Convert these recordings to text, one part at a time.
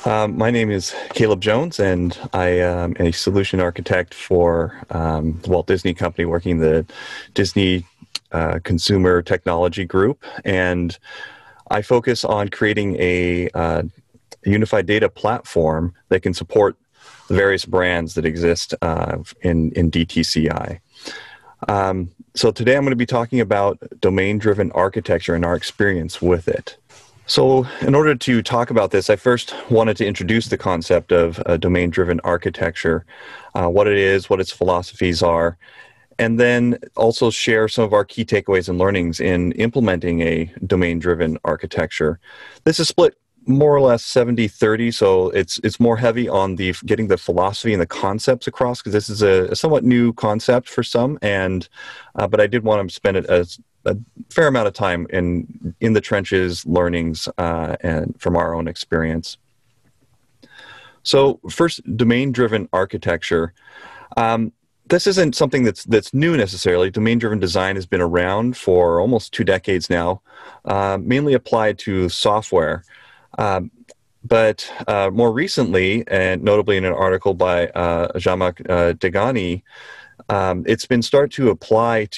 My name is Caleb Jones, and I am a solution architect for the Walt Disney Company, working the Disney Consumer Technology Group. And I focus on creating a unified data platform that can support the various brands that exist in DTCI. So today I'm going to be talking about domain-driven architecture and our experience with it. So in order to talk about this, I first wanted to introduce the concept of domain-driven architecture, what it is, what its philosophies are, and then also share some of our key takeaways and learnings in implementing a domain-driven architecture. This is split more or less 70-30, so it's more heavy on the getting the philosophy and the concepts across, because this is a somewhat new concept for some, and but I did want to spend a fair amount of time in the trenches, learnings, and from our own experience. So first, domain-driven architecture. This isn't something that's new necessarily. Domain-driven design has been around for almost 2 decades now, mainly applied to software. But more recently, and notably in an article by Zhamak Dehghani, it's been applied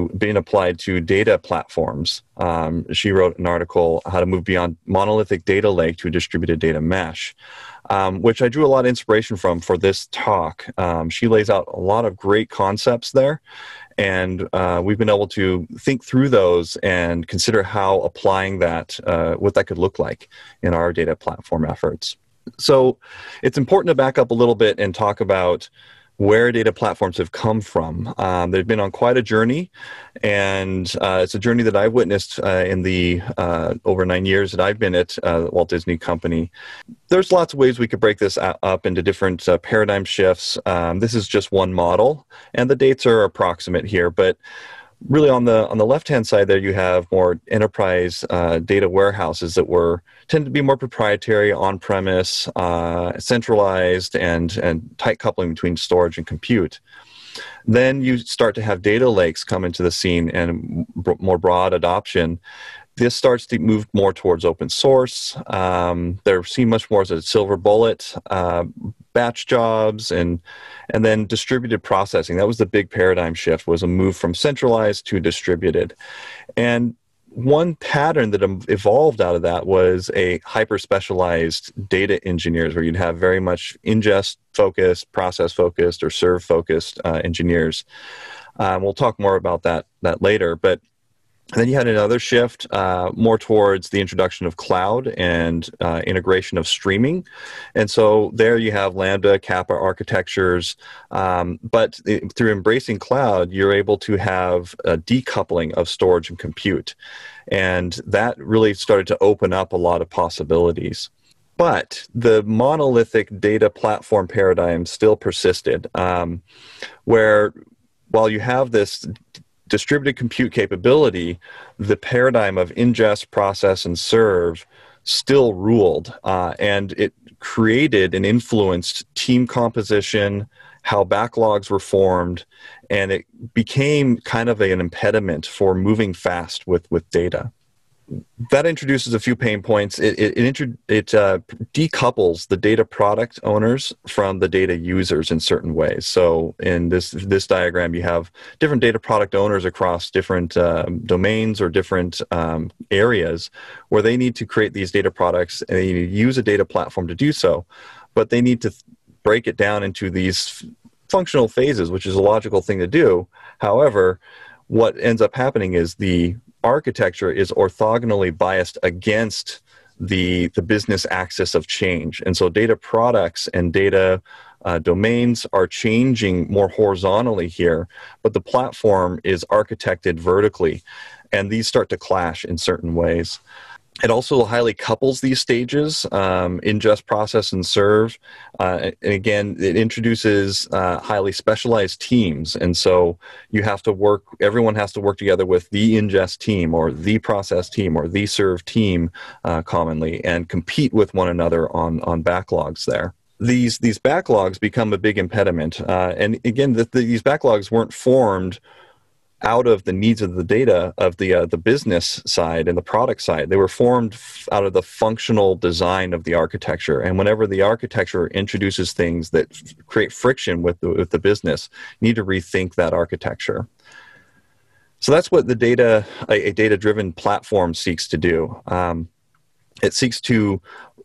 to data platforms. She wrote an article, How to Move Beyond Monolithic Data Lake to a Distributed Data Mesh, which I drew a lot of inspiration from for this talk. She lays out a lot of great concepts there, and we've been able to think through those and consider how applying that, what that could look like in our data platform efforts. So it's important to back up a little bit and talk about where data platforms have come from. They've been on quite a journey, and it's a journey that I've witnessed in the over 9 years that I've been at Walt Disney Company. There's lots of ways we could break this up into different paradigm shifts. This is just one model, and the dates are approximate here, but really on the left-hand side there, you have more enterprise data warehouses that tend to be more proprietary, on-premise, centralized, and tight coupling between storage and compute. Then you start to have data lakes come into the scene and more broad adoption. This starts to move more towards open source. They're seen much more as a silver bullet, batch jobs, and then distributed processing. That was the big paradigm shift, was a move from centralized to distributed. And one pattern that evolved out of that was a hyper-specialized data engineers, where you'd have very much ingest-focused, process-focused, or serve-focused engineers. We'll talk more about that later, but then you had another shift more towards the introduction of cloud and integration of streaming. And so there you have Lambda, Kappa architectures, but through embracing cloud, you're able to have a decoupling of storage and compute. And that really started to open up a lot of possibilities. But the monolithic data platform paradigm still persisted, where while you have this distributed compute capability, the paradigm of ingest, process, and serve still ruled, and it created and influenced team composition, how backlogs were formed, and it became kind of an impediment for moving fast with data. That introduces a few pain points. It decouples the data product owners from the data users in certain ways. So in this diagram, you have different data product owners across different domains or different areas where they need to create these data products, and they use a data platform to do so, but they need to break it down into these functional phases, which is a logical thing to do. However, what ends up happening is the architecture is orthogonally biased against the business axis of change. And so data products and data domains are changing more horizontally here, but the platform is architected vertically, and these start to clash in certain ways. It also highly couples these stages, ingest, process, and serve. And again, it introduces highly specialized teams. And so everyone has to work together with the ingest team or the process team or the serve team commonly, and compete with one another on backlogs there. These backlogs become a big impediment. And again, these backlogs weren't formed out of the needs of the data of the business side and the product side. They were formed out of the functional design of the architecture. And whenever the architecture introduces things that create friction with the business, you need to rethink that architecture. So that's what a data-driven platform seeks to do. It seeks to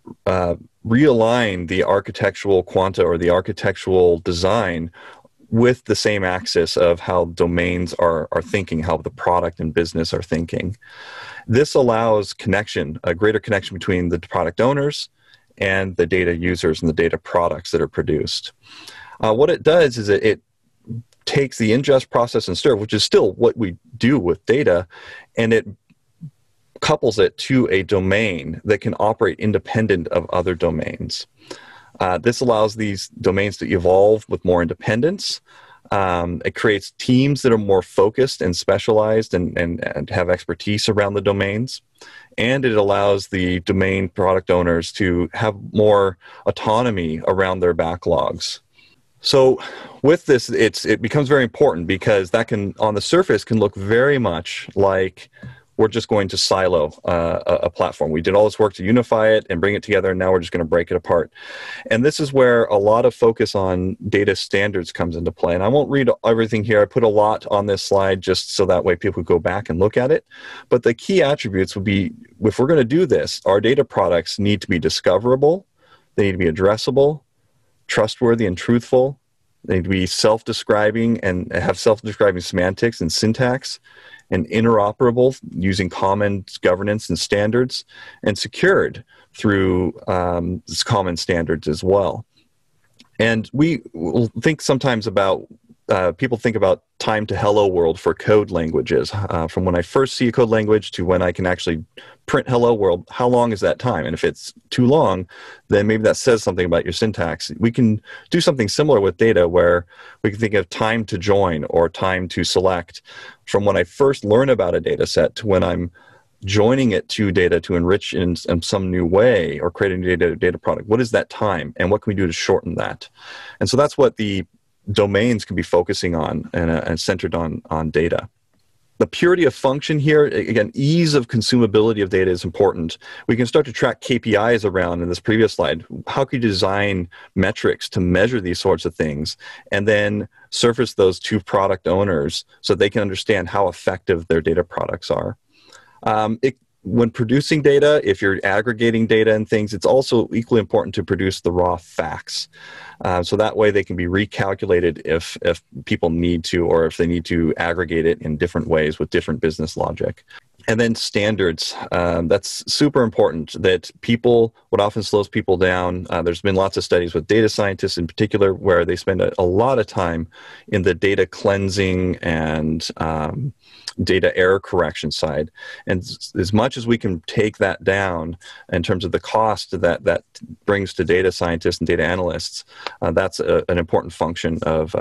realign the architectural quanta or the architectural design with the same axis of how domains are thinking, how the product and business are thinking. This allows a greater connection between the product owners and the data users and the data products that are produced. What it does is it takes the ingest, process, and stir, which is still what we do with data, and it couples it to a domain that can operate independent of other domains. This allows these domains to evolve with more independence. It creates teams that are more focused and specialized and have expertise around the domains. And it allows the domain product owners to have more autonomy around their backlogs. So with this, it becomes very important because that can, on the surface, can look very much like we're just going to silo a platform. We did all this work to unify it and bring it together, and now we're just going to break it apart. And this is where a lot of focus on data standards comes into play. And I won't read everything here. I put a lot on this slide just so that way people could go back and look at it. But the key attributes would be, if we're going to do this, our data products need to be discoverable, they need to be addressable, trustworthy and truthful, they need to be self-describing and have self-describing semantics and syntax, and interoperable using common governance and standards, and secured through common standards as well. And we will think sometimes about, people think about time to hello world for code languages. From when I first see a code language to when I can actually print hello world, how long is that time? And if it's too long, then maybe that says something about your syntax. We can do something similar with data where we can think of time to join or time to select. From when I first learn about a data set to when I'm joining it to data to enrich in some new way or creating a data product. What is that time, and what can we do to shorten that? And so that's what the domains can be focusing on and centered on data. The purity of function here, again, ease of consumability of data is important. We can start to track KPIs around in this previous slide. How could you design metrics to measure these sorts of things and then surface those to product owners so they can understand how effective their data products are? When producing data, if you're aggregating data and things, it's also equally important to produce the raw facts. So that way they can be recalculated if people need to, or if they need to aggregate it in different ways with different business logic. And then standards, that's super important. That what often slows people down, there's been lots of studies with data scientists in particular where they spend a lot of time in the data cleansing and data error correction side. And as much as we can take that down in terms of the cost that brings to data scientists and data analysts, that's an important function of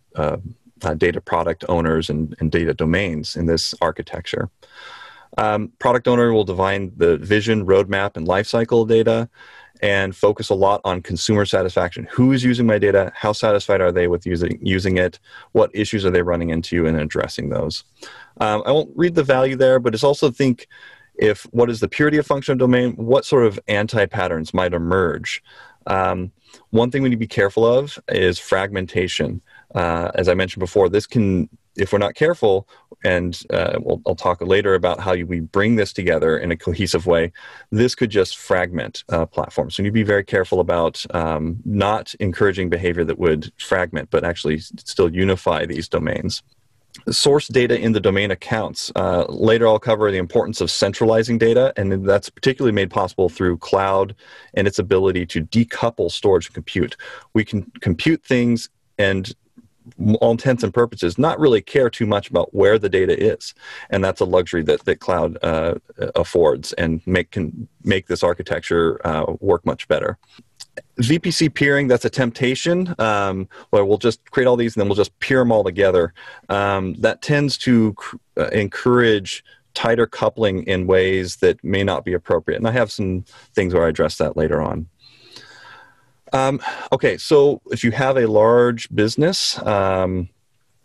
data product owners and data domains in this architecture. Product owner will define the vision, roadmap, and lifecycle data and focus a lot on consumer satisfaction. Who is using my data? How satisfied are they with using it? What issues are they running into and addressing those? I won't read the value there, but it's also think what is the purity of functional domain? What sort of anti-patterns might emerge? One thing we need to be careful of is fragmentation. As I mentioned before, this can, if we're not careful, and I'll talk later about how we bring this together in a cohesive way, this could just fragment platforms. So you need to be very careful about not encouraging behavior that would fragment, but actually still unify these domains. Source data in the domain accounts. Later I'll cover the importance of centralizing data, and that's particularly made possible through cloud and its ability to decouple storage and compute. We can compute things and all intents and purposes not really care too much about where the data is, and that's a luxury that cloud affords and can make this architecture work much better. VPC peering, that's a temptation where we'll just create all these and then we'll just peer them all together. That tends to encourage tighter coupling in ways that may not be appropriate, and I have some things where I address that later on. Okay, so if you have a large business,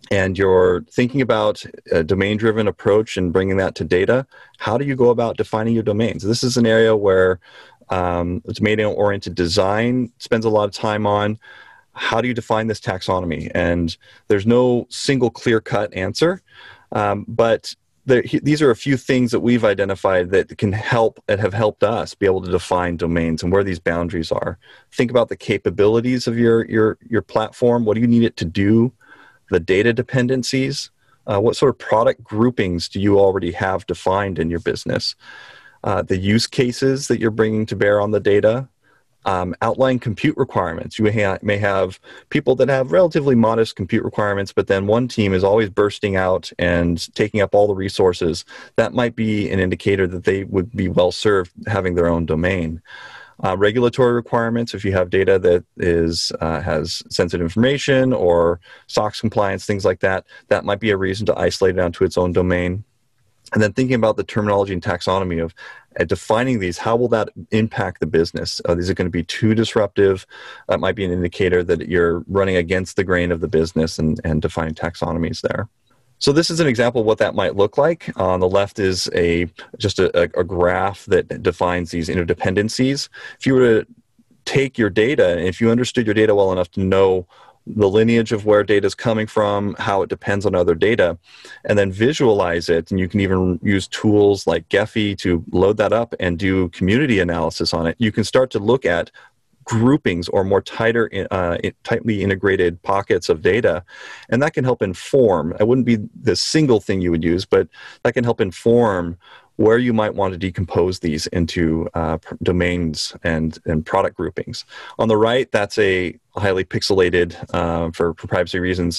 and you're thinking about a domain-driven approach and bringing that to data, how do you go about defining your domains? This is an area where domain-oriented design spends a lot of time on. How do you define this taxonomy? And there's no single clear-cut answer, but these are a few things that we've identified that can help and have helped us be able to define domains and where these boundaries are. Think about the capabilities of your platform. What do you need it to do? The data dependencies. What sort of product groupings do you already have defined in your business? The use cases that you're bringing to bear on the data. Outline compute requirements. You may have people that have relatively modest compute requirements, but then one team is always bursting out and taking up all the resources. That might be an indicator that they would be well served having their own domain. Regulatory requirements, if you have data that has sensitive information or SOX compliance, things like that, that might be a reason to isolate it onto its own domain. And then thinking about the terminology and taxonomy of defining these, how will that impact the business? These are going to be too disruptive. That might be an indicator that you're running against the grain of the business and defining taxonomies there. So this is an example of what that might look like. On the left is just a graph that defines these interdependencies. If you were to take your data, and if you understood your data well enough to know the lineage of where data is coming from, how it depends on other data, and then visualize it. And you can even use tools like Gephi to load that up and do community analysis on it. You can start to look at groupings or more tightly integrated pockets of data, and that can help inform. It wouldn't be the single thing you would use, but that can help inform where you might want to decompose these into domains and product groupings. On the right, that's a highly pixelated, for privacy reasons,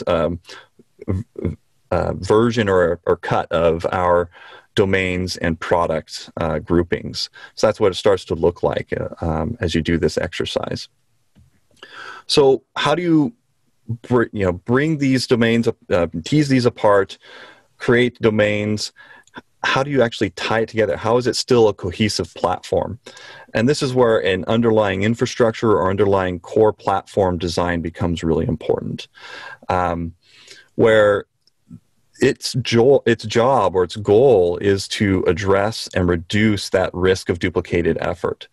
version or cut of our domains and product groupings. So that's what it starts to look like as you do this exercise. So how do you bring these domains, tease these apart, create domains? How do you actually tie it together? How is it still a cohesive platform? And this is where an underlying infrastructure or underlying core platform design becomes really important, where its job or its goal is to address and reduce that risk of duplicated effort.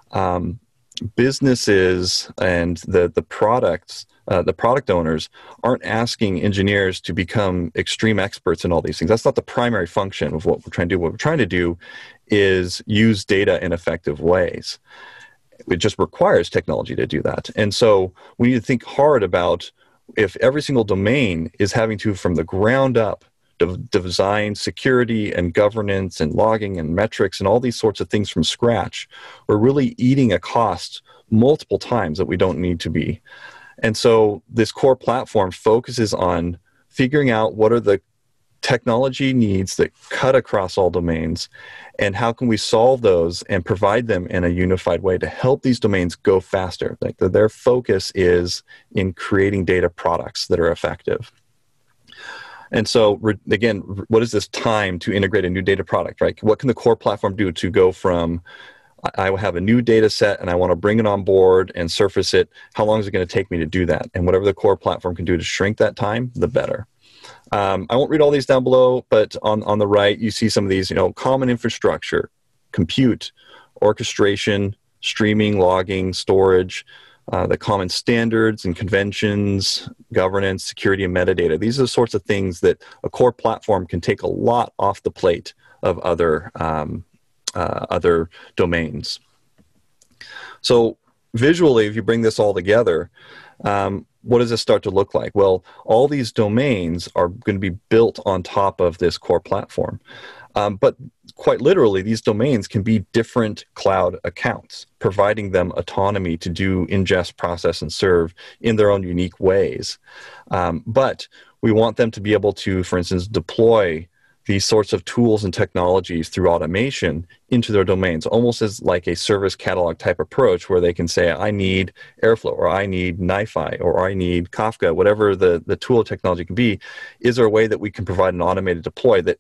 Businesses and the product owners aren't asking engineers to become extreme experts in all these things. That's not the primary function of what we're trying to do. What we're trying to do is use data in effective ways. It just requires technology to do that. And so we need to think hard about if every single domain is having to, from the ground up, design security and governance and logging and metrics and all these sorts of things from scratch, we're really eating a cost multiple times that we don't need to be. And so this core platform focuses on figuring out what are the technology needs that cut across all domains, and how can we solve those and provide them in a unified way to help these domains go faster. Like their focus is in creating data products that are effective. And so, again, what is this time to integrate a new data product, right? What can the core platform do to go from, I have a new data set and I want to bring it on board and surface it. How long is it going to take me to do that? And whatever the core platform can do to shrink that time, the better. I won't read all these down below, but on the right, you see some of these, common infrastructure, compute, orchestration, streaming, logging, storage, the common standards and conventions, governance, security, and metadata. These are the sorts of things that a core platform can take a lot off the plate of other domains. So visually, if you bring this all together, what does this start to look like? Well, all these domains are going to be built on top of this core platform. But quite literally, these domains can be different cloud accounts, providing them autonomy to do ingest, process, and serve in their own unique ways. But we want them to be able to, for instance, deploy these sorts of tools and technologies through automation into their domains, almost as like a service catalog type approach where they can say, I need Airflow, or I need NiFi, or I need Kafka, whatever the tool technology can be. Is there a way that we can provide an automated deploy that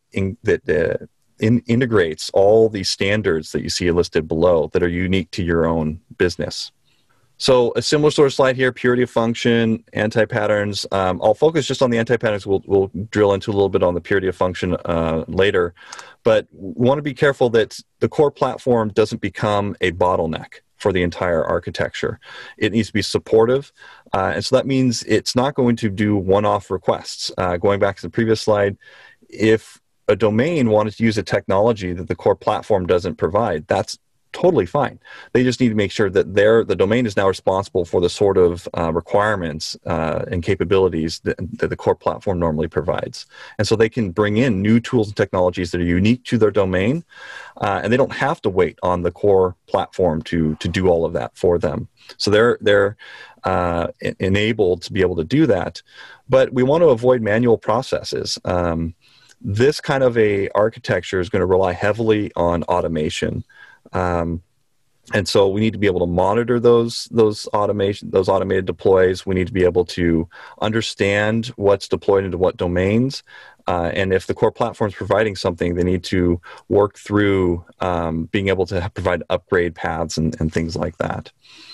integrates all these standards that you see listed below that are unique to your own business? So a similar sort of slide here, purity of function, anti-patterns. I'll focus just on the anti-patterns. We'll drill into a little bit on the purity of function later. But we want to be careful that the core platform doesn't become a bottleneck for the entire architecture. It needs to be supportive. And so that means it's not going to do one-off requests. Going back to the previous slide, if a domain wanted to use a technology that the core platform doesn't provide, that's totally fine. They just need to make sure that the domain is now responsible for the sort of requirements and capabilities that the core platform normally provides. And so they can bring in new tools and technologies that are unique to their domain, and they don't have to wait on the core platform to do all of that for them. So they're enabled to be able to do that. But we want to avoid manual processes. This kind of a architecture is going to rely heavily on automation. And so we need to be able to monitor those automated deploys. We need to be able to understand what's deployed into what domains. And if the core platform is providing something, they need to work through being able to provide upgrade paths and things like that.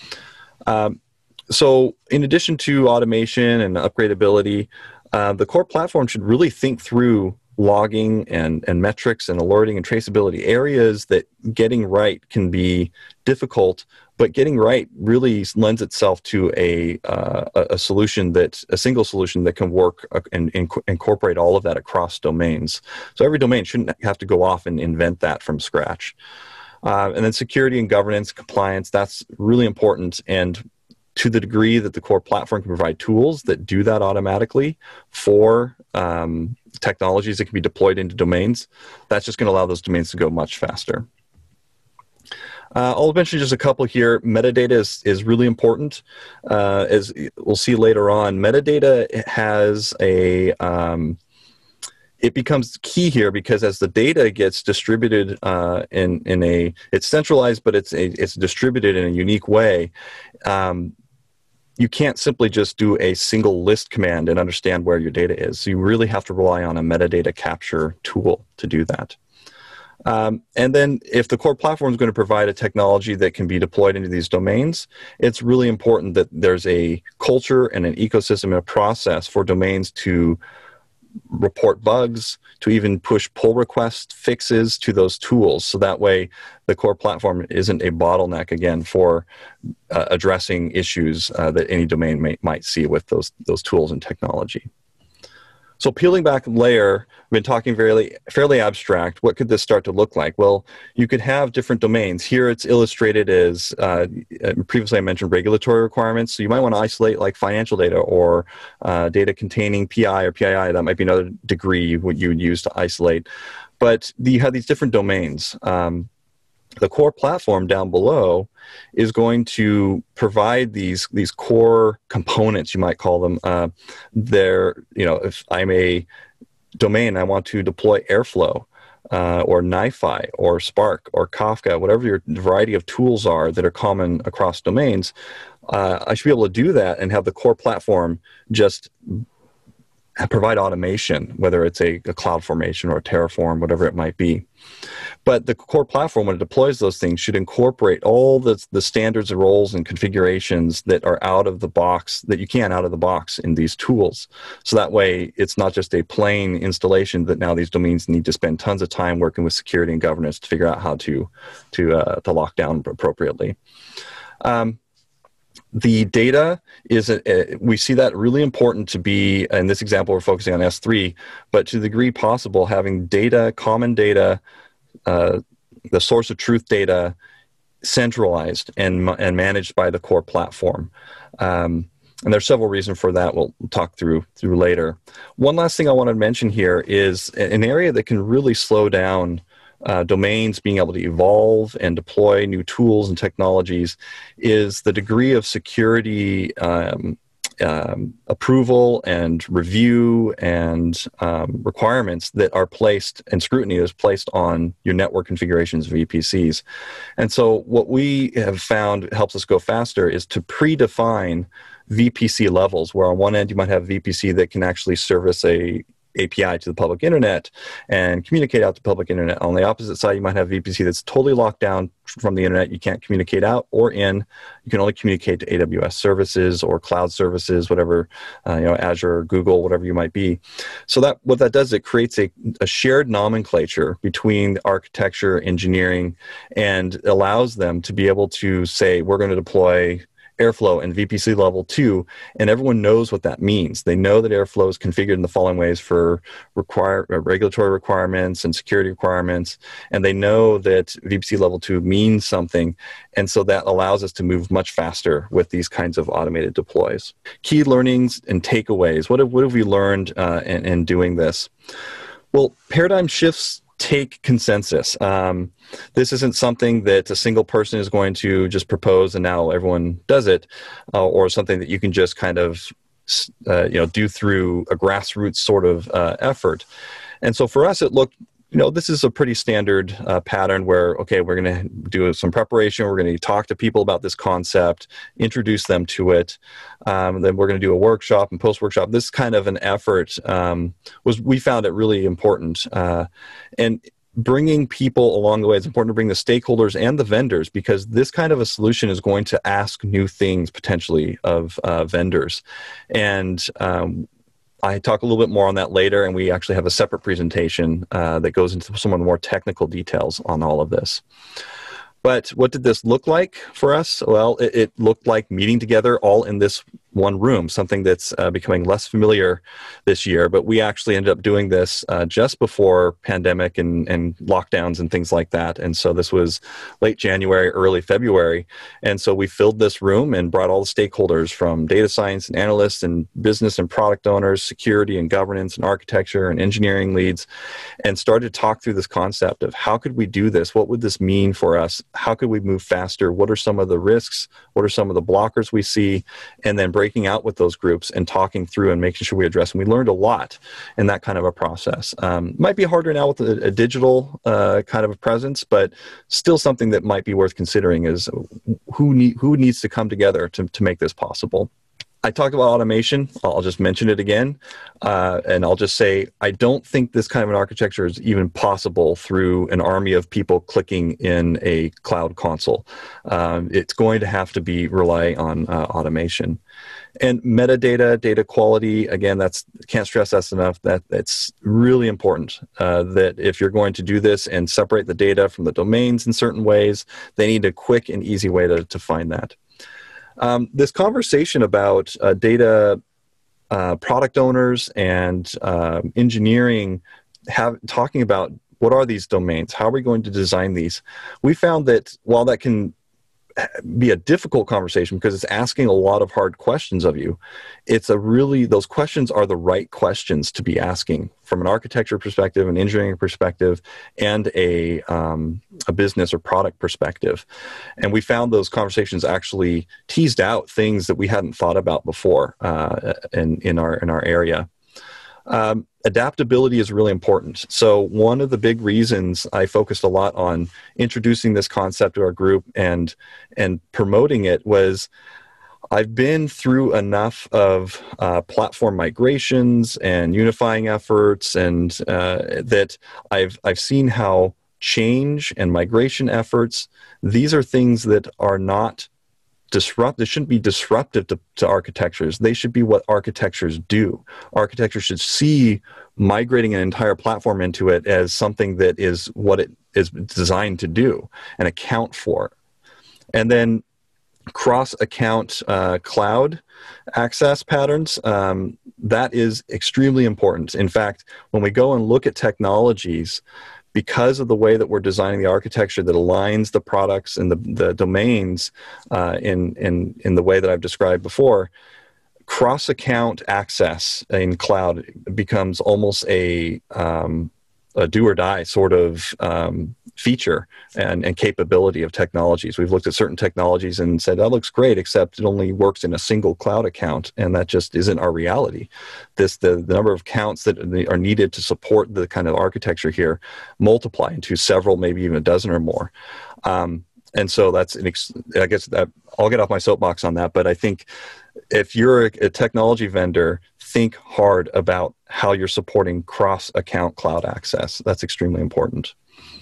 So in addition to automation and upgradability, the core platform should really think through logging and metrics and alerting and traceability, areas that getting right can be difficult, but getting right really lends itself to a single solution that can work and incorporate all of that across domains. So every domain shouldn't have to go off and invent that from scratch. And then security and governance, compliance, that's really important. And to the degree that the core platform can provide tools that do that automatically for technologies that can be deployed into domains, that's just going to allow those domains to go much faster. I'll mention just a couple here. Metadata is really important. As we'll see later on, metadata has it becomes key here because as the data gets distributed it's centralized, but it's distributed in a unique way. You can't simply just do a single list command and understand where your data is. So you really have to rely on a metadata capture tool to do that. And then if the core platform is going to provide a technology that can be deployed into these domains, it's really important that there's a culture and an ecosystem and a process for domains to report bugs, to even push pull request fixes to those tools. So that way the core platform isn't a bottleneck, again, for addressing issues that any domain might see with those tools and technology. So peeling back a layer, I've been talking fairly abstract. What could this start to look like? Well, you could have different domains. Here it's illustrated as, previously I mentioned regulatory requirements. So you might want to isolate like financial data or data containing PI or PII. That might be another degree you would use to isolate. But you have these different domains. The core platform down below is going to provide these core components, you might call them. If I'm a domain, I want to deploy Airflow or NiFi or Spark or Kafka, whatever your variety of tools are that are common across domains, I should be able to do that and have the core platform just provide automation, whether it's a CloudFormation or a Terraform, whatever it might be. But the core platform, when it deploys those things, should incorporate all the standards and roles and configurations that are out of the box, that you can out of the box in these tools. So that way, it's not just a plain installation that now these domains need to spend tons of time working with security and governance to figure out how to lock down appropriately. The data is, we see that really important to be, in this example, we're focusing on S3, but to the degree possible, having data, common data, the source of truth data centralized and managed by the core platform. And there's several reasons for that we'll talk through later. One last thing I want to mention here is an area that can really slow down domains being able to evolve and deploy new tools and technologies is the degree of security approval and review and requirements that are placed, and scrutiny is placed on your network configurations of VPCs. And so what we have found helps us go faster is to predefine VPC levels, where on one end you might have VPC that can actually service a API to the public internet and communicate out to public internet. On the opposite side, you might have VPC that's totally locked down from the internet. You can't communicate out or in. You can only communicate to AWS services or cloud services, whatever, Azure or Google, whatever you might be. So that what that does, it creates a shared nomenclature between architecture, engineering, and allows them to be able to say, we're going to deploy Airflow and VPC level 2, and everyone knows what that means. They know that Airflow is configured in the following ways for regulatory requirements and security requirements, and they know that VPC level 2 means something, and so that allows us to move much faster with these kinds of automated deploys. Key learnings and takeaways. What have we learned in doing this? Well, paradigm shifts take consensus. This isn't something that a single person is going to just propose and now everyone does it, or something that you can just kind of do through a grassroots sort of effort. And so for us, it looked, this is a pretty standard pattern where, okay, we're going to do some preparation. We're going to talk to people about this concept, introduce them to it. Then we're going to do a workshop and post-workshop. This kind of an effort we found it really important. And bringing people along the way, it's important to bring the stakeholders and the vendors, because this kind of a solution is going to ask new things potentially of vendors. And I talk a little bit more on that later, and we actually have a separate presentation that goes into some of the more technical details on all of this. But what did this look like for us? Well, it looked like meeting together all in this one room, something that's becoming less familiar this year. But we actually ended up doing this just before pandemic and lockdowns and things like that. And so this was late January, early February. And so we filled this room and brought all the stakeholders from data science and analysts and business and product owners, security and governance and architecture and engineering leads, and started to talk through this concept of how could we do this? What would this mean for us? How could we move faster? What are some of the risks? What are some of the blockers we see? And then breaking out with those groups and talking through and making sure we address. And we learned a lot in that kind of a process. Might be harder now with a digital kind of a presence, but still something that might be worth considering is who needs to come together to make this possible. I talked about automation. I'll just mention it again. And I'll just say, I don't think this kind of an architecture is even possible through an army of people clicking in a cloud console. It's going to have to rely on automation. And metadata, data quality, again, can't stress that enough, that it's really important that if you're going to do this and separate the data from the domains in certain ways, they need a quick and easy way to find that. This conversation about data product owners and engineering talking about what are these domains, how are we going to design these, we found that while that can be a difficult conversation because it's asking a lot of hard questions of you, those questions are the right questions to be asking from an architecture perspective, an engineering perspective, and a business or product perspective. And we found those conversations actually teased out things that we hadn't thought about before in our area. Adaptability is really important. So one of the big reasons I focused a lot on introducing this concept to our group and promoting it was I've been through enough of platform migrations and unifying efforts, and that I've seen how change and migration efforts, these are things that are not they shouldn't be disruptive to architectures. They should be what architectures do. Architecture should see migrating an entire platform into it as something that is what it is designed to do and account for. And then cross-account cloud access patterns, that is extremely important. In fact, when we go and look at technologies, because of the way that we're designing the architecture that aligns the products and the domains in the way that I've described before, cross-account access in cloud becomes almost a do or die sort of feature and capability of technologies. We've looked at certain technologies and said, that looks great, except it only works in a single cloud account, and that just isn't our reality. The number of accounts that are needed to support the kind of architecture here multiply into several, maybe even a dozen or more. And so that's, I guess that I'll get off my soapbox on that, but I think if you're a technology vendor, think hard about how you're supporting cross-account cloud access. That's extremely important.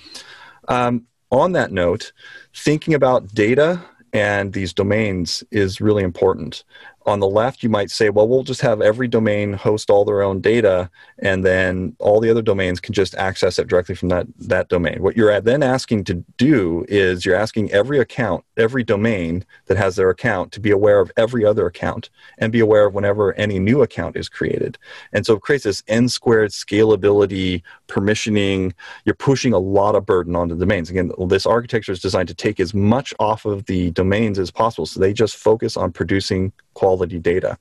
On that note, thinking about data and these domains is really important. On the left, you might say, well, we'll just have every domain host all their own data, and then all the other domains can just access it directly from that domain. What you're then asking to do is you're asking every account, every domain that has their account, to be aware of every other account and be aware of whenever any new account is created. And so it creates this n-squared scalability, permissioning. You're pushing a lot of burden onto the domains. Again, this architecture is designed to take as much off of the domains as possible, so they just focus on producing quality data.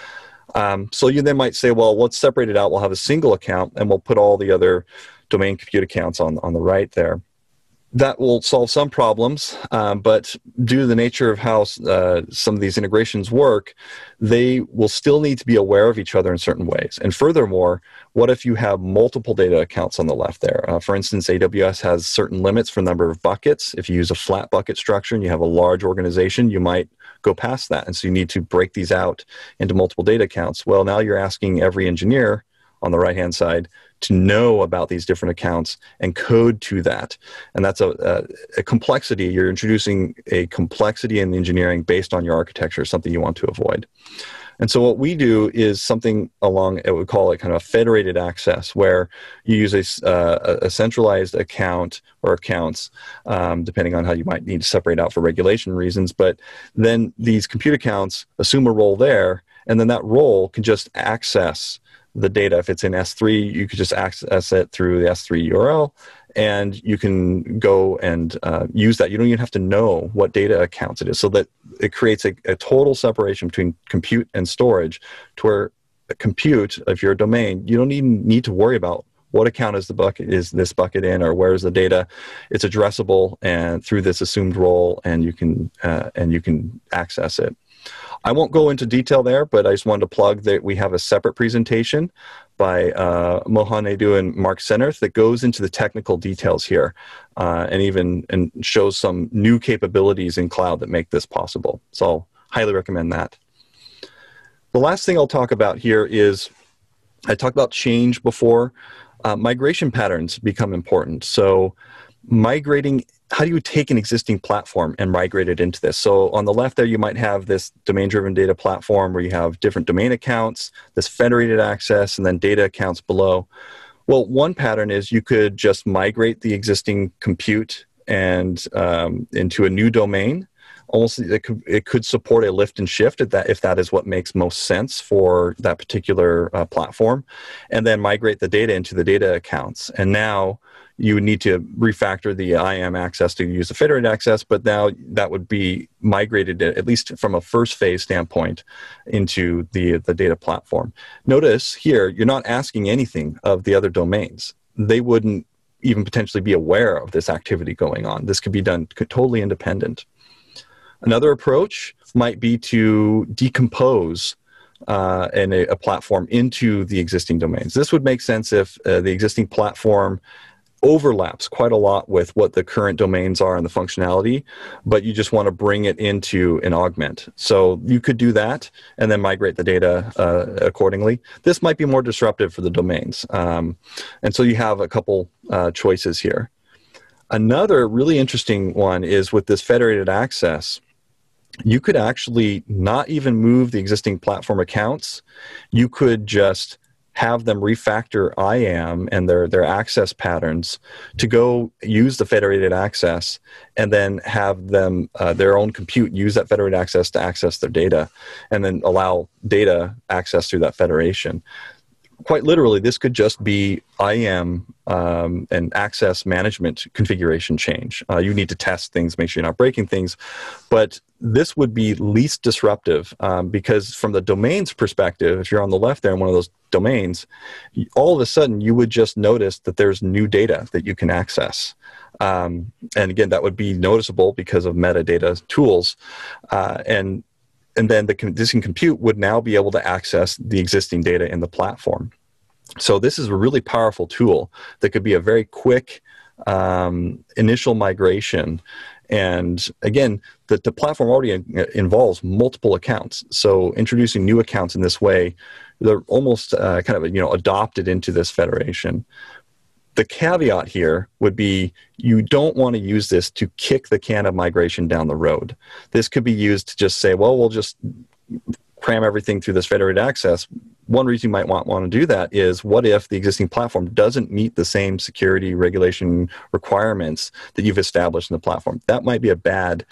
So you then might say, well, let's separate it out. We'll have a single account, and we'll put all the other domain compute accounts on the right there. That will solve some problems, but due to the nature of how some of these integrations work, they will still need to be aware of each other in certain ways. And furthermore, what if you have multiple data accounts on the left there? For instance, AWS has certain limits for the number of buckets. If you use a flat bucket structure and you have a large organization, you might go past that. And so you need to break these out into multiple data accounts. Well, now you're asking every engineer on the right-hand side to know about these different accounts and code to that. And that's a complexity. You're introducing a complexity in engineering based on your architecture, something you want to avoid. And so what we do is something along, it would call it kind of federated access, where you use a centralized account or accounts, depending on how you might need to separate out for regulation reasons. But then these compute accounts assume a role there, and then that role can just access the data. If it's in S3, you could just access it through the S3 URL, and you can go and use that. You don't even have to know what data accounts it is, so that it creates a total separation between compute and storage, to where compute of your domain, you don't even need to worry about what account is this bucket in, or where is the data. It's addressable and through this assumed role, and you can access it. I won't go into detail there, but I just wanted to plug that we have a separate presentation by Mohan Naidu and Mark Senerth that goes into the technical details here, and shows some new capabilities in cloud that make this possible. So I'll highly recommend that. The last thing I'll talk about here is, I talked about change before. Migration patterns become important. So migrating, how do you take an existing platform and migrate it into this? So on the left there, you might have this domain-driven data platform where you have different domain accounts, this federated access, and then data accounts below. Well, one pattern is you could just migrate the existing compute and into a new domain. Almost, it could support a lift and shift if that is what makes most sense for that particular platform, and then migrate the data into the data accounts. And now you would need to refactor the IAM access to use the federated access, but now that would be migrated, at least from a first phase standpoint, into the data platform. Notice here, you're not asking anything of the other domains. They wouldn't even potentially be aware of this activity going on. This could be done totally independent. Another approach might be to decompose a platform into the existing domains. This would make sense if the existing platform overlaps quite a lot with what the current domains are and the functionality, but you just want to bring it into an augment. So you could do that and then migrate the data accordingly. This might be more disruptive for the domains. And so you have a couple choices here. Another really interesting one is with this federated access, you could actually not even move the existing platform accounts. You could just have them refactor IAM and their access patterns to go use the federated access, and then have them their own compute use that federated access to access their data, and then allow data access through that federation. Quite literally, this could just be IAM and access management configuration change. You need to test things, make sure you're not breaking things, but this would be least disruptive because from the domain's perspective, if you're on the left there in one of those domains, all of a sudden you would just notice that there's new data that you can access. And again, that would be noticeable because of metadata tools. And then the existing compute would now be able to access the existing data in the platform. So this is a really powerful tool that could be a very quick initial migration And again, the platform already involves multiple accounts. So introducing new accounts in this way, they're almost kind of adopted into this federation. The caveat here would be you don't want to use this to kick the can of migration down the road. This could be used to just say, well, we'll just cram everything through this federated access. One reason you might want to do that is, what if the existing platform doesn't meet the same security regulation requirements that you've established in the platform? That might be a bad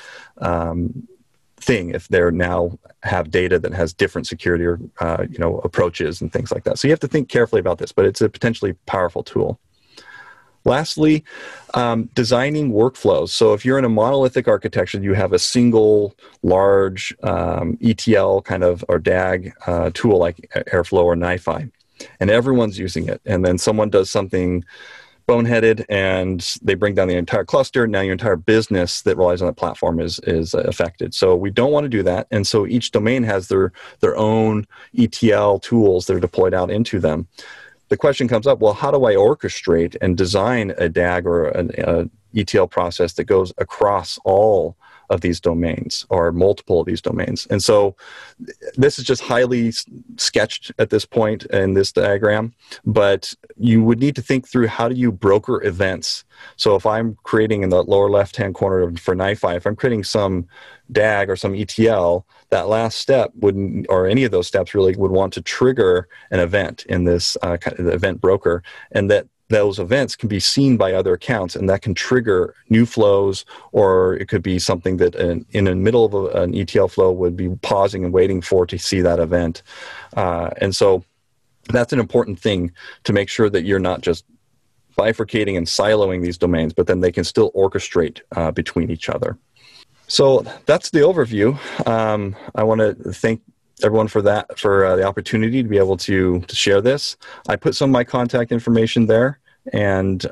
thing if they now have data that has different security or approaches and things like that. So you have to think carefully about this, but it's a potentially powerful tool. Lastly, designing workflows. So if you're in a monolithic architecture, you have a single large ETL kind of or DAG tool like Airflow or NiFi, and everyone's using it. And then someone does something boneheaded and they bring down the entire cluster. Now your entire business that relies on that platform is affected. So we don't want to do that. And so each domain has their own ETL tools that are deployed out into them. The question comes up, well, how do I orchestrate and design a DAG or an ETL process that goes across all of these domains or multiple of these domains? And so this is just highly sketched at this point in this diagram, but you would need to think through, how do you broker events? So if I'm creating in the lower left-hand corner for NiFi, if I'm creating some DAG or some ETL, that last step wouldn't, or any of those steps really, would want to trigger an event in this kind of event broker, and that those events can be seen by other accounts, and that can trigger new flows, or it could be something that in the middle of an ETL flow would be pausing and waiting for to see that event. And so that's an important thing to make sure that you're not just bifurcating and siloing these domains, but then they can still orchestrate between each other. So that's the overview. I want to thank everyone for the opportunity to be able to share this. I put some of my contact information there, and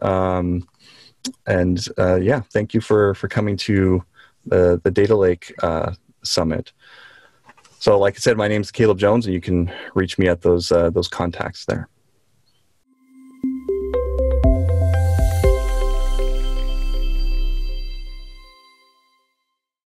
yeah, thank you for coming to the Data Lake Summit. So like I said, my name is Caleb Jones, and you can reach me at those contacts there.